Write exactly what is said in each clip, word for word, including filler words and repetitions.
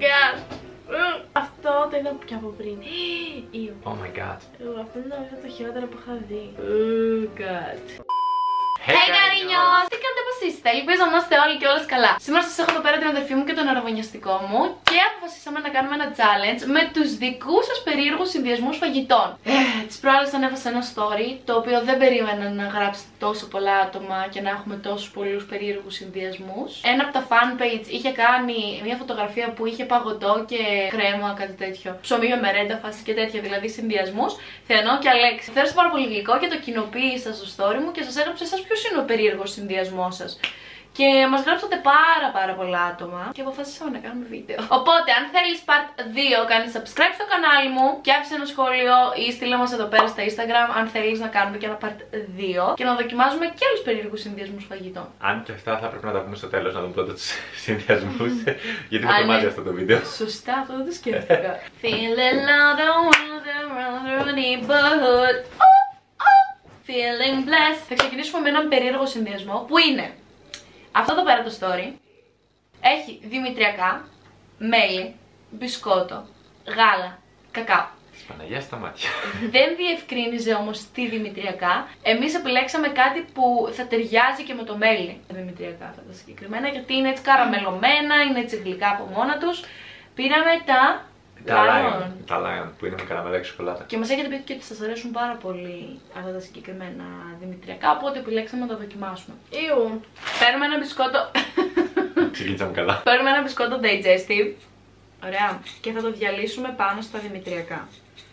god. Αυτό το είδα πια από πριν. Oh my god. Αυτό είναι το χειρότερο που είχα δει. Oh god. Hey καρίνιος! Τι κάνετε, πως είστε? Ελπίζω να είστε όλοι και όλες καλά. Σήμερα σας έχω εδώ πέρα την αδερφή μου και τον αραβωνιαστικό μου και αποφασίσαμε να κάνουμε ένα challenge με τους δικούς σας περίεργους συνδυασμούς φαγητών. Ε, τις προάλλες ανέβασα ένα story το οποίο δεν περίμενα να γράψει τόσο πολλά άτομα και να έχουμε τόσους πολλούς περίεργους συνδυασμούς. Ένα από τα fanpage είχε κάνει μια φωτογραφία που είχε παγωτό και κρέμα, κάτι τέτοιο. Ψωμί με μερέντα, φάση και τέτοια δηλαδή συνδυασμούς. Θεανό και Αλέξη. Θέλησα πάρα πολύ γλυκό και το κοινοποίησα στο story μου και σας έγραψα εσάς ποιος είναι ο περίεργος συνδυασμός σας. Και μας γράψατε πάρα πάρα πολλά άτομα και αποφασίσαμε να κάνουμε βίντεο. Οπότε αν θέλεις part δύο κάνει subscribe στο κανάλι μου και άφησε ένα σχόλιο ή στείλε μας εδώ πέρα στα Instagram αν θέλεις να κάνουμε και ένα part δύο και να δοκιμάζουμε και άλλους περίεργους συνδυασμούς φαγητών. Αν και αυτά θα πρέπει να τα πούμε στο τέλος, να δούμε πρώτα τους συνδυασμούς. Γιατί με τρομάζει αυτό το βίντεο. Σωστά, αυτό δεν το σκέφτηκα. Feeling loud around the neighborhood. Feeling blessed. Θα ξεκινήσουμε με έναν περίεργο συνδυασμό που είναι αυτό εδώ πέρα το story. Έχει δημητριακά, μέλι, μπισκότο, γάλα, κακάο. Της Παναγιάς στα μάτια. Δεν διευκρίνιζε όμως τι δημητριακά. Εμείς επιλέξαμε κάτι που θα ταιριάζει και με το μέλι. Δημητριακά αυτά τα συγκεκριμένα, γιατί είναι έτσι καραμελωμένα, είναι έτσι γλυκά από μόνα τους. Πήραμε τα Τα Lion. Τα Lion που είναι με καραμέλα και σοκολάτα. Και μας έχετε πει και ότι σας αρέσουν πάρα πολύ αυτά τα συγκεκριμένα δημητριακά, οπότε επιλέξαμε να τα δοκιμάσουμε. Ιου. Παίρνουμε ένα μπισκότο. Ξεκινήσαμε καλά. Παίρνουμε ένα μπισκότο digestive. Ωραία. Και θα το διαλύσουμε πάνω στα δημητριακά.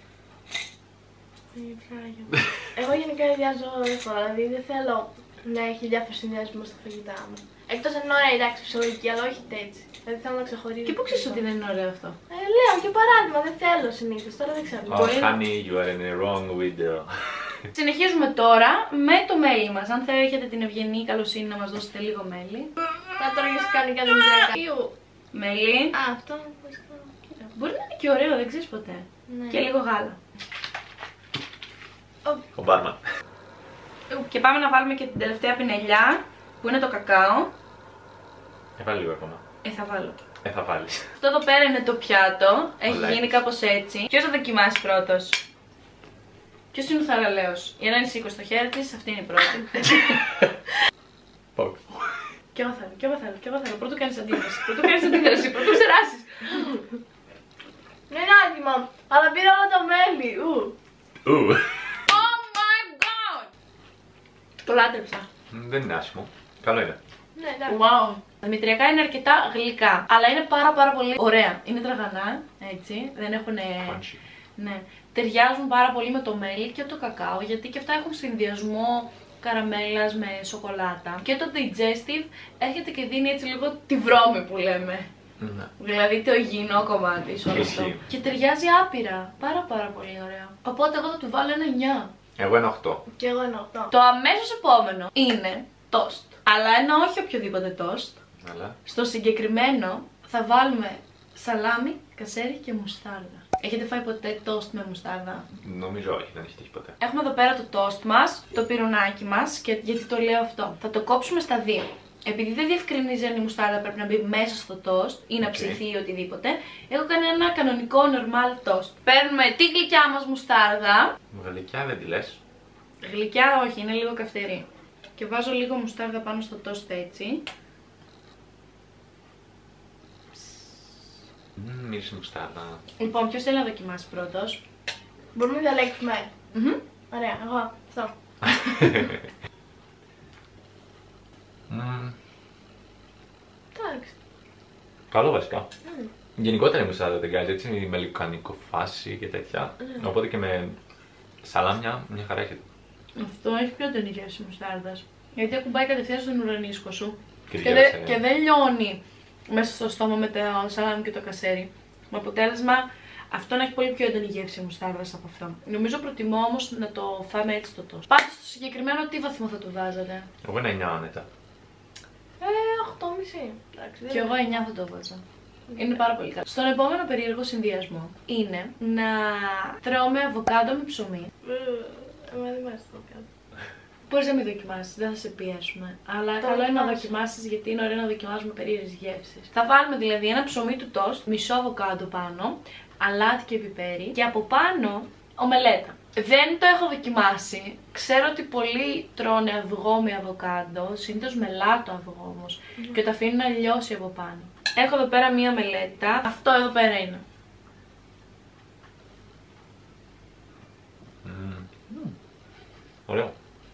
Εγώ γενικά ιδιάζω εύκολα, δηλαδή δεν θέλω να έχει διάφορους συνδυασμούς στα φαγητά μου. Εκτός αν είναι ωραία, εντάξει, φυσιολογική, αλλά όχι έτσι. Δηλαδή θέλω να ξεχωρίζω. Και πού ξέρεις ότι δεν είναι ωραίο αυτό? Ε, λέω και παράδειγμα, δεν θέλω συνήθως, τώρα δεν ξέρω. Oh, honey, you are in a wrong window. Συνεχίζουμε τώρα με το μέλι μας. Αν θα έχετε την ευγενή καλοσύνη να μας δώσετε λίγο μέλι. Θα τρώγες κανονικά δημητριακά. Μέλι. Α, αυτό μπορεί να είναι και ωραίο, δεν ξέρεις ποτέ. Ναι. Και λίγο γάλα. Ο μπάρμαν. Και πάμε να βάλουμε και την τελευταία πινελιά που είναι το κακάο. Ε, βάλει λίγο ακόμα. Ε, θα βάλω. Ε, θα βάλεις. Αυτό εδώ πέρα είναι το πιάτο. Έχει Like. γίνει κάπως έτσι. Ποιος θα δοκιμάσει πρώτος? Ποιος είναι ο θαραλέος? Η Ελένη σήκωσε το χέρι της, αυτή είναι η πρώτη. Πώς. Κι εγώ θέλω, κι εγώ θέλω, κι εγώ θέλω. Πρώτο κάνεις αντίδραση, πρώτο κάνεις αντίδραση, πρώτο ξεράσεις. Δεν είναι άτιμο, αλλά πήρα όλο το μέλι. Ου. Ου. Oh my god! Το λάτρεψα. Δεν είναι άσχημο. Καλό είναι. Ναι, εντάξει. Wow. Τα δημητριακά είναι αρκετά γλυκά, αλλά είναι πάρα πάρα πολύ ωραία. Είναι τραγανά, έτσι, δεν έχουνε... Punchy. Ναι. Ταιριάζουν πάρα πολύ με το μέλι και το κακάο, γιατί και αυτά έχουν συνδυασμό καραμέλας με σοκολάτα. Και το digestive έρχεται και δίνει έτσι λίγο τη βρώμη που λέμε. Ναι. Δηλαδή το υγιεινό κομμάτι σε όλο αυτό. Ισχύει. Και ταιριάζει άπειρα. Πάρα πάρα πολύ ωραία. Οπότε εγώ θα του βάλω ένα εννιά. Εγώ ένα οκτώ. Και εγώ ένα οκτώ. Το αμέσως επόμενο είναι toast. Αλλά ένα όχι οποιοδήποτε toast. Αλλά. Στο συγκεκριμένο θα βάλουμε σαλάμι, κασέρι και μουστάρδα. Έχετε φάει ποτέ toast με μουστάρδα? Νομίζω όχι, δεν έχει τύχει ποτέ. Έχουμε εδώ πέρα το toast μας, το πυρουνάκι μας και γιατί το λέω αυτό. Θα το κόψουμε στα δύο. Επειδή δεν διευκρινίζει αν η μουστάρδα πρέπει να μπει μέσα στο toast ή να ψηθεί ή οτιδήποτε, έχω κάνει ένα κανονικό normal toast. Παίρνουμε τη γλυκιά μας μουστάρδα. Γλυκιά δεν τη λες. Γλυκιά όχι, είναι λίγο καυτερή. Και βάζω λίγο μουστάρδα πάνω στο toast έτσι. Μμμ, μύρισε μουστάρδα. Λοιπόν, ποιος θέλει να δοκιμάσει πρώτος? Μπορούμε να διαλέξουμε. Mm-hmm. Ωραία, εγώ αυτό. Mm. Εντάξει. Καλό βασικά. Mm. Γενικότερα η μουστάρδα δεν κάνει έτσι με λικανικό φάση και τέτοια. Mm. Οπότε και με σαλάμια μια χαρά έχετε. Αυτό έχει πιο έντονη γεύση μουστάρδας. Γιατί ακουμπάει κατευθείαν στον ουρανίσκο σου. Και, Και, δε, και δεν λιώνει μέσα στο στόμα με το σαλάμι και το κασέρι. Με αποτέλεσμα αυτό να έχει πολύ πιο έντονη γεύση μουστάρδας από αυτό. Νομίζω προτιμώ όμως να το φάμε έτσι το τόσο. Πάντως στο συγκεκριμένο τι βαθμό θα του βάζατε? Εγώ ένα εννιά άνετα. Ε, οκτώ κόμμα πέντε. Εντάξει. Και εγώ εννιά θα το βάζα. Είναι πάρα πολύ καλό. Στον επόμενο περίεργο συνδυασμό είναι να τρώμε αβοκάντο με ψωμί. Εμένα δεν μου αρέσει το αβοκάντο. Μπορείς να μην δοκιμάσεις, δεν θα σε πιέσουμε. Αλλά Το καλό είναι να δοκιμάσω. δοκιμάσεις γιατί είναι ωραίο να δοκιμάζουμε περίεργες γεύσεις. Θα βάλουμε δηλαδή ένα ψωμί του τόστ, μισό αβοκάντο πάνω, αλάτι και πιπέρι και από πάνω ομελέτα. Δεν το έχω δοκιμάσει. Ξέρω ότι πολλοί τρώνε αυγό με αβοκάντο, συνήθως μελάτο αυγό όμως, mm. και το αφήνουν να λιώσει από πάνω. Έχω εδώ πέρα μία μελέτα. Αυτό εδώ πέρα είναι. Mm. Mm. Ωραίο.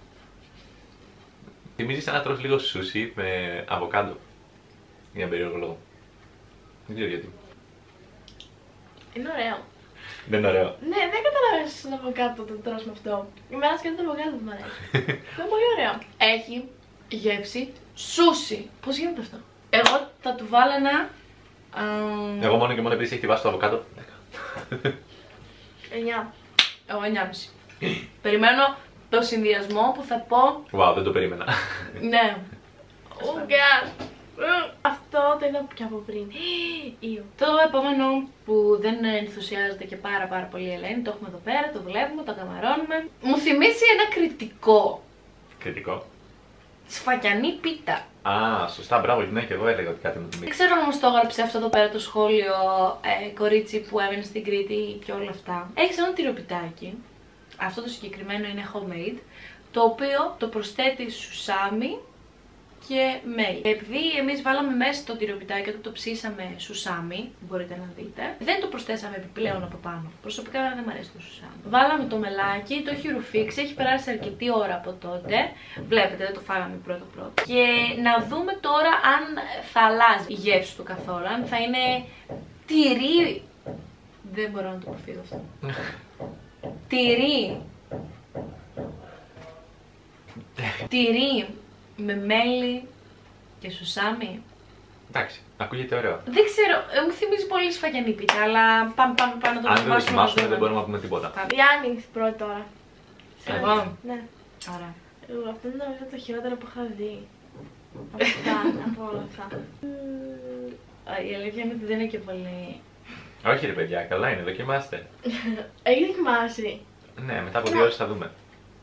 Θυμίζει σαν να τρως λίγο σούσι με αβοκάντο. Για ένα περίεργο λόγο. Δεν ξέρω γιατί. Είναι ωραίο. Δεν είναι ωραίο. Ναι, δεν καταλαβαίνεις τον αβοκάτο το τρως με αυτό. Εμένα σκέφτεται το αβοκάτο που μου αρέσει. Είναι πολύ ωραίο. Έχει γεύση σούσι. Πώς γίνεται αυτό? Εγώ θα του βάλω ένα... α, Εγώ μόνο και μόνο επειδή έχει τη βάση του αβοκάντο. εννιά. Εγώ εννιά κόμμα πέντε. Περιμένω το συνδυασμό που θα πω. Wow, δεν το περίμενα. Ναι. Ουγγα. Αυτό το είδα και από πριν. Ήου. Το επόμενο που δεν ενθουσιάζεται και πάρα πάρα πολύ η Ελένη, το έχουμε εδώ πέρα, το βλέπουμε, το καμαρώνουμε. Μου θυμίζει ένα κριτικό. Κριτικό. Σφακιανή πίτα. Α, σωστά, μπράβο, ναι, και εγώ έλεγα ότι κάτι μου Δεν θυμίζει. ξέρω όμως το έγραψε αυτό εδώ πέρα το σχόλιο ε, κορίτσι που έμενε στην Κρήτη και όλα αυτά. Έχεις ένα τυροπιτάκι. Αυτό το συγκεκριμένο είναι homemade. Το οποίο το προσθέτει σουσάμι και μέι. Επειδή εμείς βάλαμε μέσα το τυροπιτάκι όταν το ψήσαμε σουσάμι, μπορείτε να δείτε, δεν το προσθέσαμε επιπλέον από πάνω. Προσωπικά δεν μου αρέσει το σουσάμι. Βάλαμε το μελάκι, το έχει ρουφήξει, έχει περάσει αρκετή ώρα από τότε. Βλέπετε, δεν το φάγαμε πρώτο πρώτο. Και να δούμε τώρα αν θα αλλάζει η γεύση του καθόλου, αν θα είναι τυρί. Δεν μπορώ να το αποφύγω αυτό. Τυρί. Τυρί με μέλι και σουσάμι. Εντάξει, ακούγεται ωραίο. Δεν ξέρω, ε, μου θυμίζει πολύ σφαγιανή πίτα, αλλά πάμε πάμε πάνω το Αν δεν δοκιμάσουμε δεν μπορούμε να πούμε τίποτα. Διάννη πρώτη τώρα. Εγώ. Ναι. Ωραία. Εγώ αυτό είναι νομίζω το χειρότερο που είχα δει. Από αυτά, από όλα αυτά. Η αλήθεια είναι ότι δεν είναι και πολύ. Όχι ρε παιδιά, καλά είναι, δοκιμάστε. Έχει δοκιμάσει. Ναι, μετά από δύο ώρες θα δούμε.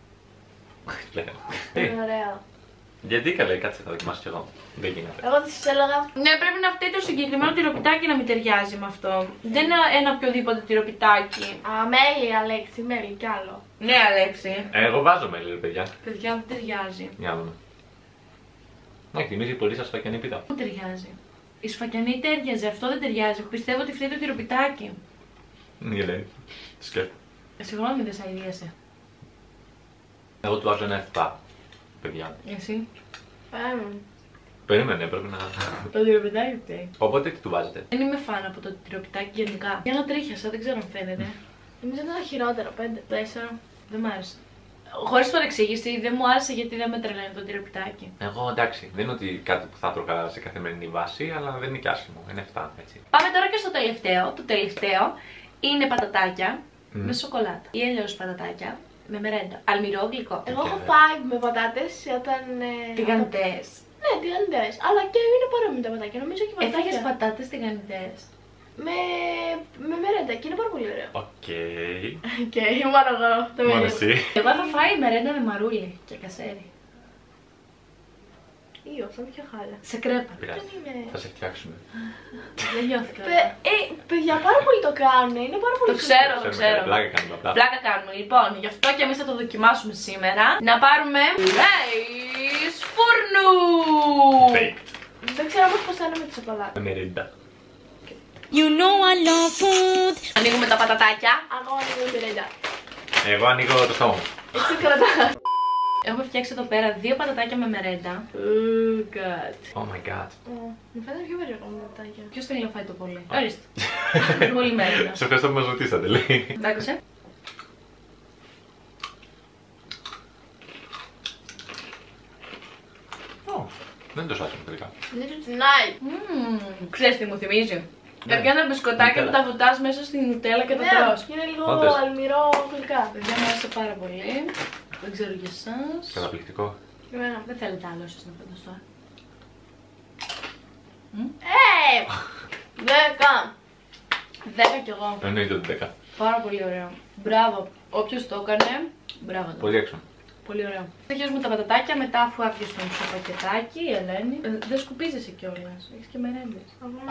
Είναι ωραίο. Γιατί καλέ, κάτσε, θα δοκιμάσω κι εγώ. Δεν γίνεται. Εγώ θα σας έλεγα. Ναι, πρέπει να φταίει το συγκεκριμένο τυροπιτάκι να μην ταιριάζει με αυτό. Δεν είναι ένα οποιοδήποτε τυροπιτάκι. Α, μέλι, Αλέξη, μέλι κι άλλο. Ναι, Αλέξη. Εγώ βάζω μέλι ρε παιδιά. Παιδιά, δεν ταιριάζει. Για να δούμε. Όχι, θυμίζει πολύ σας σφακιανή πίτα. Πού ταιριάζει? Η σφακιανή ταιριάζει, αυτό δεν ταιριάζει. Πιστεύω ότι φταίει το τυροπιτάκι. Η Ελένη. Το σκέφτομαι. Συγγνώμη, δεν σε αηδίασε. Εγώ του βάζω ένα επτά. Παιδιά. Εσύ. Πάμε. Περίμενε, πρέπει να. Το τυροπιτάκι φταίει. Οπότε τι του βάζετε? Δεν είμαι φαν από το τυροπιτάκι γενικά. Για να τρίχιασα, δεν ξέρω αν φαίνεται. Νομίζω είναι το χειρότερο, πέντε. Τέσσερα. Δεν μ' άρεσε. Χωρίς παρεξήγηση, δεν μου άρεσε γιατί δεν με τρελαίνει το τυροπιτάκι. Εγώ εντάξει, δεν είναι ότι κάτι που θα τρώγα σε καθημερινή βάση, αλλά δεν είναι και άσχημο. Είναι επτά, έτσι. Πάμε τώρα και στο τελευταίο. Το τελευταίο είναι πατατάκια Mm. με σοκολάτα ή αλλιώς πατατάκια με μερέντα. Αλμυρό γλυκό. Εγώ έχω Και- φάει με πατάτες όταν. ε, Τηγανιτές. Ναι, τηγανιτές. Αλλά και είναι παρόμοιο με τα πατάκια. Νομίζω και πατάκια. Έφαγες πατάτες τηγανιτές. Με, με μερέντα και είναι πάρα πολύ ωραίο. Οκ. Και μόνο εγώ το Μόνο μερέντα. εσύ. Εγώ θα φάει μερέντα με μαρούλι και κασέρι. Ή αυτό είναι πιο χάλια. Σε κρέπα. Πειράζει. Δεν είναι. Θα σε φτιάξουμε. Δεν νιώθηκα. Παι, ε, παιδιά, πάρα πολύ το κάνουν. Είναι πάρα πολύ Το ξέρω, το Ξέρουμε, ξέρω. Πλάκα κάνουμε απλά. Πλάκα κάνουμε. Λοιπόν, γι' αυτό και εμείς θα το δοκιμάσουμε σήμερα. Να πάρουμε Lay's φούρνου. Baked. Δεν ξέρω όμως πώς θα είναι με τη σοκολάτα. Με μερίντα. You know I love food. Ανοίγουμε τα πατατάκια. Εγώ ανοίγω τη μερέντα. Εγώ ανοίγω το στόμα μου. Εσύ κρατά. Έχουμε φτιάξει εδώ πέρα δύο πατατάκια με μερέντα. Oh god. Oh my god. Μου φαίνεται πιο περίεργο με τα πατάκια. Ποιος θέλει να φάει το πολύ? Ορίστε. Πολύ μερέντα. Σε ευχαριστώ που μας ρωτήσατε, λέει. Εντάξει. Ω, δεν είναι τόσο άσχημο τελικά. Little tonight. Μμμ, ξέρεις τι μου θυμίζει? Ναι. Κάποια ένα μπισκοτάκια που Νουτέλα. τα βουτάς μέσα στην νουτέλα και τα Ναι, τρως. είναι λίγο Όντως. αλμυρό γλυκά. Παιδιά μου άρεσε πάρα πολύ. Δεν ξέρω για εσάς. Καταπληκτικό. Εμένα. Δεν θέλετε άλλο εσείς να φανταστώ. Ε! Δέκα. Δέκα κι εγώ. Εννοείται ότι δέκα. Πάρα πολύ ωραίο. Μπράβο. Όποιος το έκανε, μπράβο του. Πολύ έξω. Πολύ ωραίο. Συνεχίζουμε τα πατατάκια μετά αφού άφησε το μισό πακετάκι, η Ελένη. Ε, δεν σκουπίζεσαι κιόλας. Έχεις και μερέντες.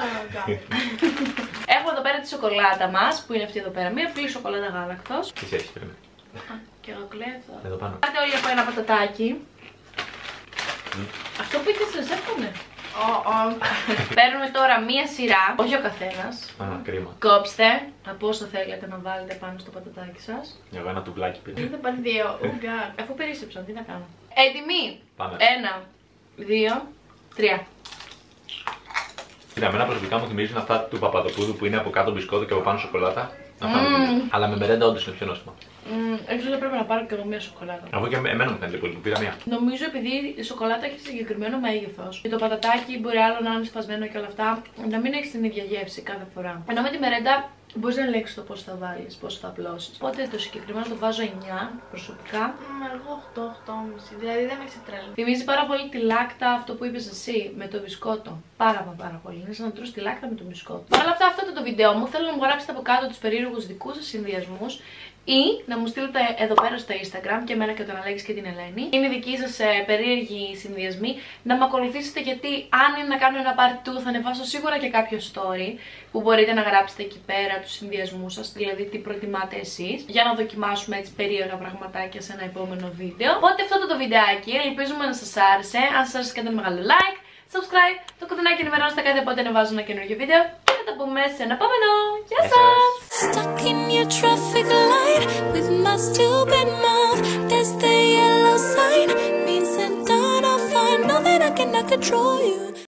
Έχουμε εδώ πέρα τη σοκολάτα μας, που είναι αυτή εδώ πέρα. Μία απλή σοκολάτα γάλακτος. Τι έχεις πριν. Και εγώ κλαίω. Εδώ πάνω. Πάτε όλοι από ένα πατατάκι. Mm. Αυτό που είχες σας εύχομαι. Oh, oh. Παίρνουμε τώρα μία σειρά, όχι ο καθένας. Α, κρίμα. Κόψτε από όσο θέλετε να βάλετε πάνω στο πατατάκι σας. Εγώ ένα τουβλάκι πήρε. Δεν πάνε δύο. Αφού περίσσεψαν, τι να κάνω. Έτοιμοι. Πάμε. Ένα, δύο, τρία. Κοίτα, εμένα προσωπικά μου θυμίζουν αυτά του Παπαδοπούδου που είναι από κάτω μπισκότο και από πάνω σοκολάτα. Αυτά Mm. μου θυμίζουν. Αλλά με μερέντα όντως είναι πιο νόστιμο. Mm, έτσι δεν πρέπει να πάρω και εγώ μία σοκολάτα. Αφού και εμένα μου φαίνεται πολύ που πήρα μία. Νομίζω επειδή η σοκολάτα έχει συγκεκριμένο μέγεθος και το πατατάκι μπορεί άλλο να είναι σπασμένο και όλα αυτά, να μην έχει την ίδια γεύση κάθε φορά. Ενώ με τη μερέντα μπορείς να ελέγξεις το πώς θα βάλεις, πώς θα απλώσεις. Οπότε το συγκεκριμένο το βάζω εννιά προσωπικά. Μα εγώ οκτώ, οκτώ και μισό. Δηλαδή δεν με ξετρέλει. Θυμίζει πάρα πολύ τη λάκτα αυτό που είπες εσύ με το μπισκότο. Πάρα μα πάρα πολύ. Είναι σαν να τρως τη λάκτα με το μπισκότο. Παρ' όλα αυτά, αυτό ήταν το βίντεο μου. Θέλω να μου γράψετε από κάτω τους περίεργους δικούς σας συνδυασμούς. Ή να μου στείλετε εδώ πέρα στο Instagram και εμένα και τον Αλέξη και την Ελένη. Είναι οι δικοί σας ε, περίεργοι συνδυασμοί. Να με ακολουθήσετε γιατί αν είναι να κάνω ένα part two θα ανεβάσω σίγουρα και κάποιο story που μπορείτε να γράψετε εκεί πέρα τους συνδυασμούς σας, δηλαδή τι προτιμάτε εσείς, για να δοκιμάσουμε έτσι περίεργα πραγματάκια σε ένα επόμενο βίντεο. Οπότε αυτό ήταν το βιντεάκι, ελπίζουμε να σας άρεσε. Αν σας άρεσε κάντε ένα μεγάλο like, subscribe, το κουδουνάκι ενημερώνεστε κάθε πότε ανεβάζω ένα καινούργιο βίντεο και θα τα πούμε σε ένα επόμενο. Γεια σας! Stuck in your traffic light with my stupid mouth. There's the yellow sign, means that I don't find. Know that I cannot control you.